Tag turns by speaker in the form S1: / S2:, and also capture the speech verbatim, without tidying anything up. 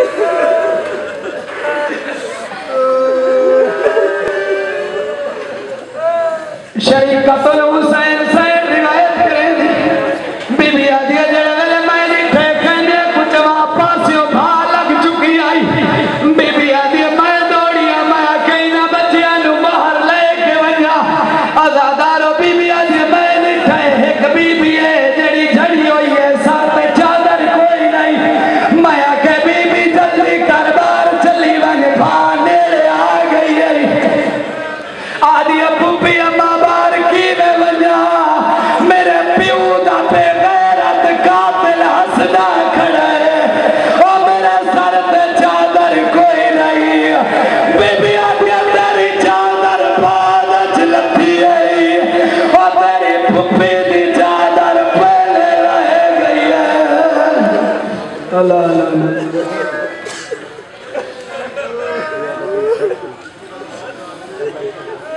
S1: शरीफ कतल हुसैन सैन रिवायत करें बीबी आदि जड़े वेले मैं निठे कहने कुछ वापसियों भा लग चुकी आई बीबी आदि मैं दौड़िया मैं कहीं ना बच्चियां नु बाहर लेके वजा आजादारो बीबी आदि मैं निठे एक बीबी है जड़ी झड़ी हुई है साथ चादर कोई नहीं मैं के बीबी जल्दी कर बार चली वन भा नेड़े आ गई है आदि अबू भी अम्मा बार की में वजा मेरे प्यू दा पे गैरत कातिल हसदा खड़ा है ओ मेरे सर पे चादर कोई नहीं बीबी आदि तेरी चादर बाद च लथी है ओ तेरी फुफी दी चादर पहले रह गई है अल्लाह अल्लाह